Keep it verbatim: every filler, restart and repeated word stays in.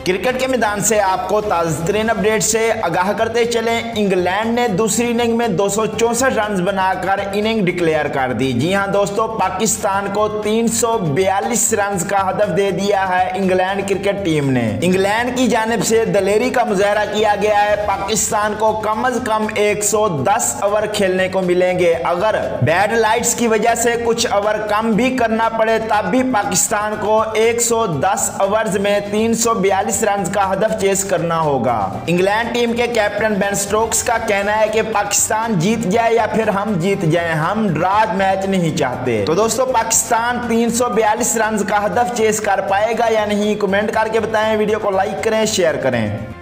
Cricket के मैदान से आपको ताज़ा तरीन अपडेट से आगाह करते चले। इंग्लैंड ने दूसरी इनिंग में दो सौ चौसठ रन बनाकर इनिंग डिक्लेयर कर दी। जी हां दोस्तों, पाकिस्तान को तीन सौ बयालीस रन का हदफ दे दिया है इंग्लैंड क्रिकेट टीम ने। इंग्लैंड की जानिब से दलेरी का मुजाहरा किया गया है। पाकिस्तान को कम अज कम एक सौ दस ओवर खेलने को मिलेंगे। अगर बैड लाइट्स की वजह से कुछ ओवर कम भी करना पड़े तब भी पाकिस्तान को एक सौ दस ओवर्स में तीन सौ बयालीस रन का हदफ चेस करना होगा। इंग्लैंड टीम के कैप्टन बेन स्टोक्स का कहना है कि पाकिस्तान जीत जाए या फिर हम जीत जाएं, हम ड्रा मैच नहीं चाहते। तो दोस्तों, पाकिस्तान तीन सौ बयालीस रन का हदफ चेस कर पाएगा या नहीं, कमेंट करके बताएं। वीडियो को लाइक करें, शेयर करें।